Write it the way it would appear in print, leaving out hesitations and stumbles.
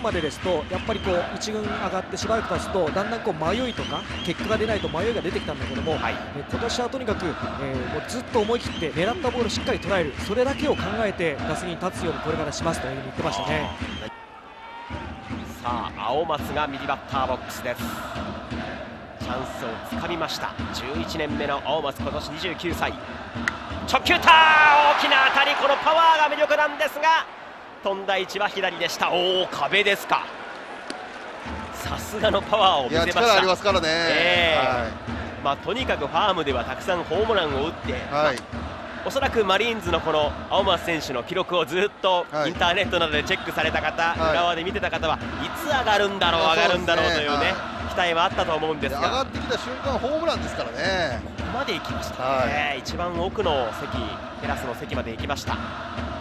までですとやっぱりこう1軍上がってしばらく経つとだんだんこう迷いとか結果が出ないと迷いが出てきたんだけども、今年はとにかく、もうずっと思い切って狙ったボールをしっかり捉える、それだけを考えて打席に立つようにこれからしますというふうに言ってましたね。 さあ青松が右バッターボックスです。チャンスをつかみました。11年目の青松、今年29歳。直球打った、大きな当たり、このパワーが魅力なんですが飛んだ位置は左でした。おお、壁ですか。さすがのパワーを見せました。 力ありますからね。 まあ、とにかくファームではたくさんホームランを打って、おそらくマリーンズのこの青松選手の記録をずっとインターネットなどでチェックされた方、浦和で見てた方はいつ上がるんだろう上がるんだろうというね、期待はあったと思うんですが、 上がってきた瞬間ホームランですからね。 ここまで行きましたね。一番奥の席、テラスの席まで行きました。